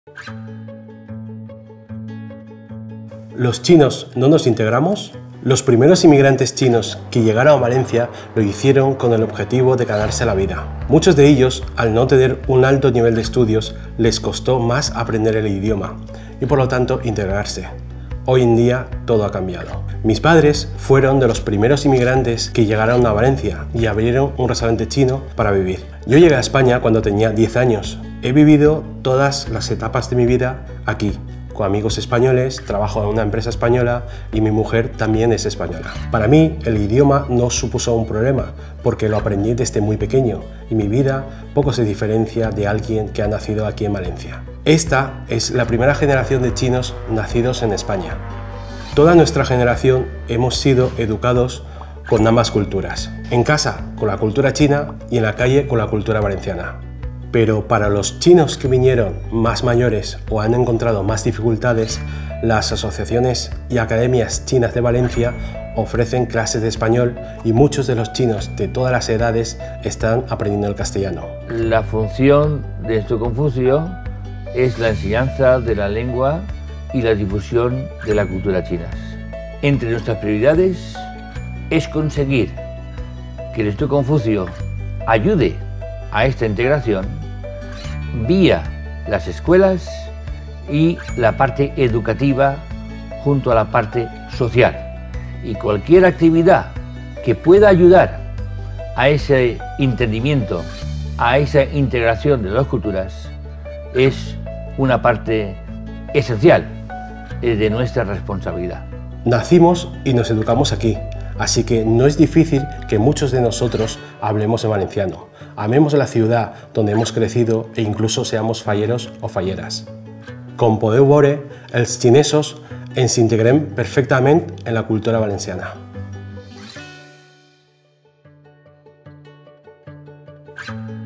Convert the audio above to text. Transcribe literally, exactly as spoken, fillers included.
¿Los chinos no nos integramos? Los primeros inmigrantes chinos que llegaron a Valencia lo hicieron con el objetivo de ganarse la vida. Muchos de ellos, al no tener un alto nivel de estudios, les costó más aprender el idioma y por lo tanto integrarse. Hoy en día todo ha cambiado. Mis padres fueron de los primeros inmigrantes que llegaron a Valencia y abrieron un restaurante chino para vivir. Yo llegué a España cuando tenía diez años. He vivido todas las etapas de mi vida aquí, con amigos españoles, trabajo en una empresa española y mi mujer también es española. Para mí el idioma no supuso un problema porque lo aprendí desde muy pequeño y mi vida poco se diferencia de alguien que ha nacido aquí en Valencia. Esta es la primera generación de chinos nacidos en España. Toda nuestra generación hemos sido educados con ambas culturas. En casa con la cultura china y en la calle con la cultura valenciana. Pero para los chinos que vinieron más mayores o han encontrado más dificultades, las asociaciones y academias chinas de Valencia ofrecen clases de español y muchos de los chinos de todas las edades están aprendiendo el castellano. La función de Instituto Confucio es la enseñanza de la lengua y la difusión de la cultura china. Entre nuestras prioridades es conseguir que el Instituto Confucio ayude a esta integración vía las escuelas y la parte educativa junto a la parte social. Y cualquier actividad que pueda ayudar a ese entendimiento, a esa integración de las culturas, es una parte esencial de nuestra responsabilidad. Nacimos y nos educamos aquí, así que no es difícil que muchos de nosotros hablemos en valenciano. Amemos la ciudad donde hemos crecido e incluso seamos falleros o falleras. Com podeu veure, els xinesos ens integrem perfectament en la cultura valenciana.